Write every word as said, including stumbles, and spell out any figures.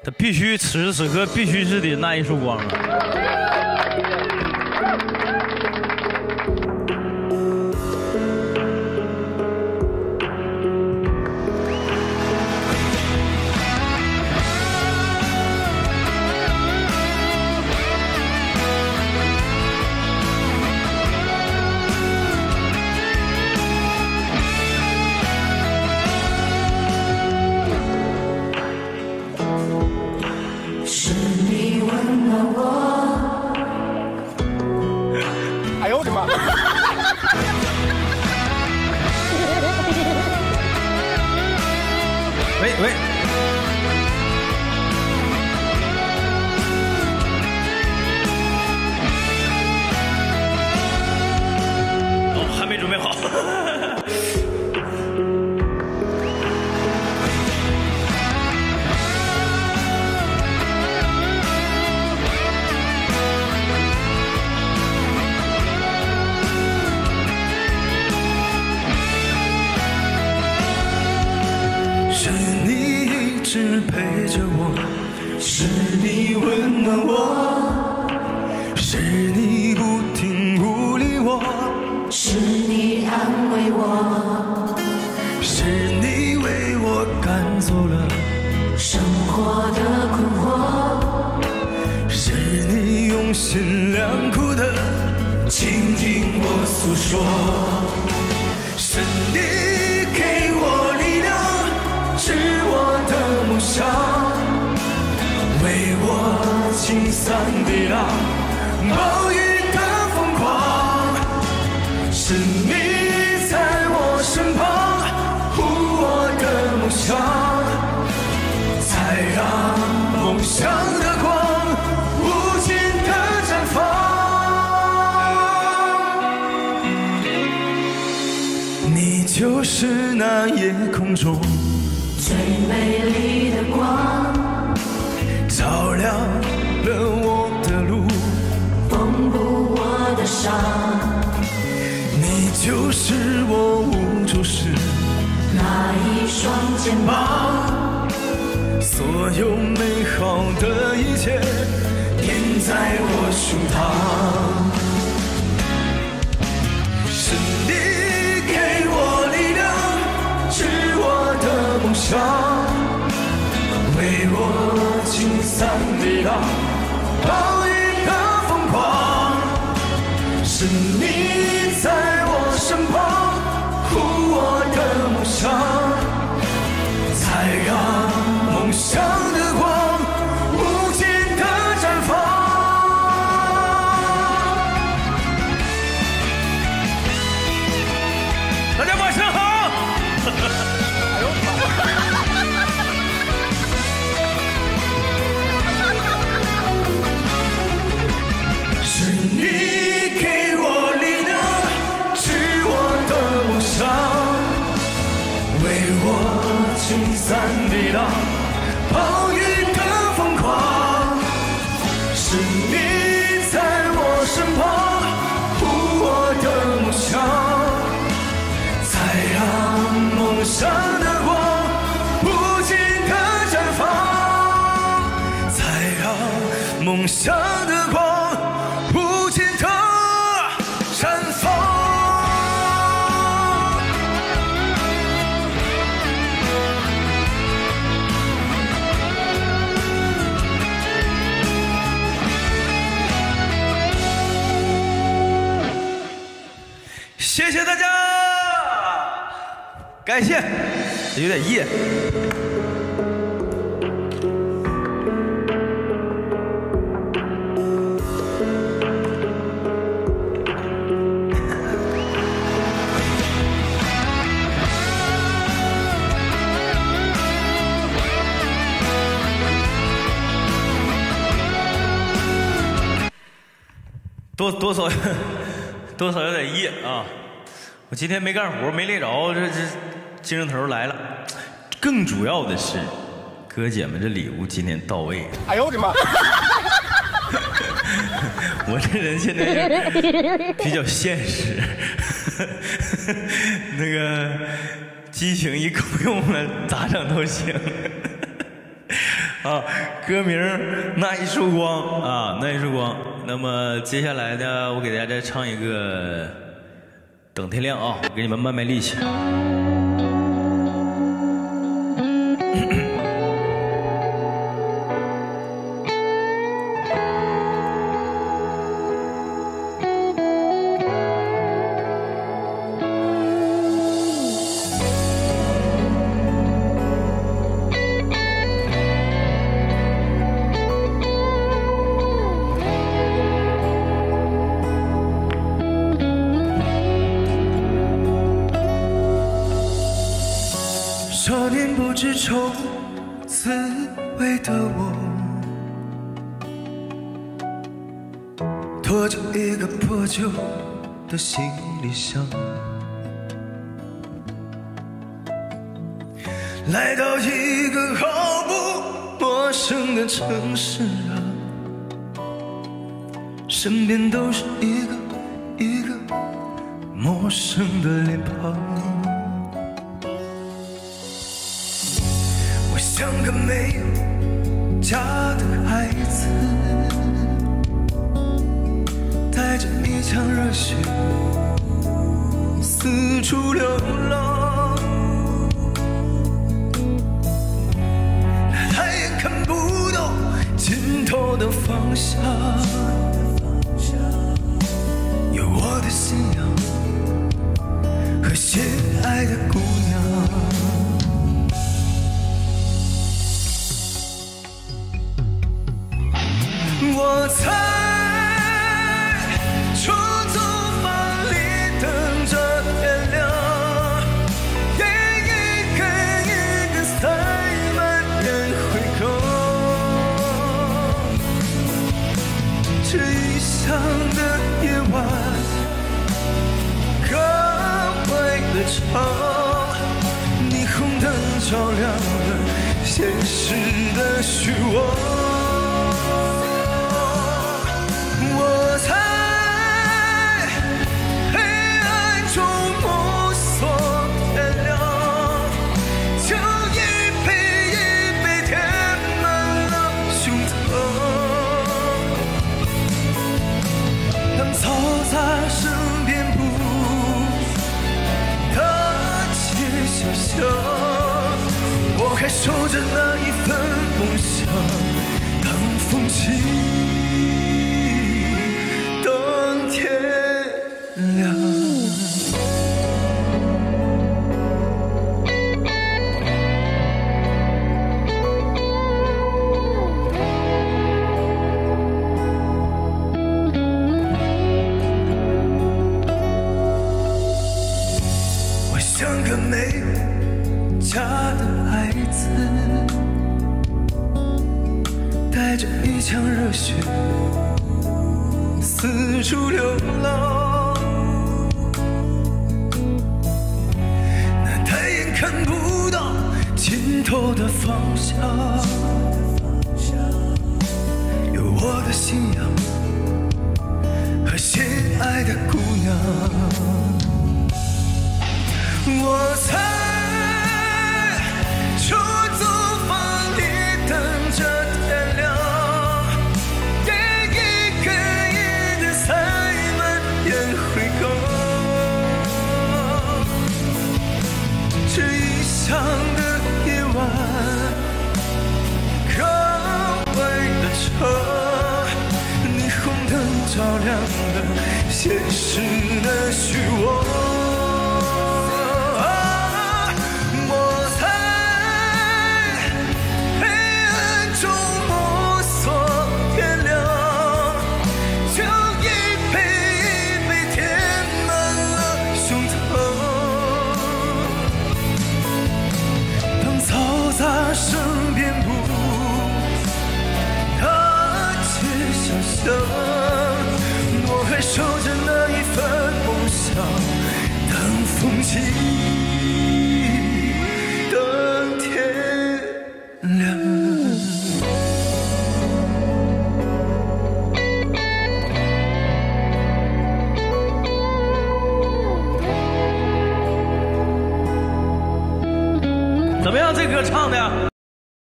他必须此时此刻必须是得那一束光啊！喂喂，哦，还没准备好。 是陪着我，是你温暖我，是你不停鼓励我， 是你安慰我， 是你为我赶走了生活的困惑， 是你用心良苦的倾听我诉说，是你给我力量，是我的梦想，为我清散地浪，暴雨的疯狂，是你在我身旁护我的梦想，才让梦想的光无尽的绽放。你就是那夜空中最美丽的光， 照亮了我的路， 缝补我的伤。 你就是我无助时那一双肩膀， 所有美好的一切填在我胸膛。是你给我力量，是我的梦想，为我清散地浪，暴雨的疯狂，是你在我身旁护我的梦想，才让梦想的光无尽的绽放。大家晚上好。哎呦我的妈！是你给我力量，是我的梦想，为我清散地浪，暴雨的疯狂，是你在我身旁护我的梦想，才让梦想的光无尽的绽放，才让梦想的光无尽的绽放。谢谢大家，感谢，有点夜。 多多少多少有点夜啊！我今天没干活，没累着，这这精神头来了。更主要的是，哥姐们这礼物今天到位。 哎呦我的妈！ 我这人现在比较现实，那个激情一够用了，咋整都行。 啊，歌名《那一束光》啊，那一束光。那么接下来呢，我给大家再唱一个《等天亮》啊，给你们卖卖力气。 少年不知愁滋味的我，拖着一个破旧的行李箱，来到一个毫不陌生的城市啊，身边都是一个一个陌生的脸庞。像个没有家的孩子，带着一腔热血四处流浪，抬眼看不到尽头的方向，有我的信仰和心爱的姑娘。我在出租房里等着天亮，一根一根塞满烟灰缸，这异乡的夜晚格外的长，霓虹灯照亮了现实的虚妄。我在黑暗中摸索天亮，就一杯一杯填满了胸膛。当嘈杂声遍布大街小巷，我还守着那一份梦想，当风起天亮。我像个没有家的孩子，带着一腔热血四处流浪，那抬眼看不到尽头的方向，有我的信仰和心爱的姑娘。我在出租房里等着天亮，这异乡的夜晚格外的长，霓虹灯照亮了现实的虚妄。我在黑暗中摸索天亮，就一杯一杯填满了胸膛。嘈杂声遍布大街小巷，我还守着那一份梦想，等风起，等天亮。 怎么样？这歌唱的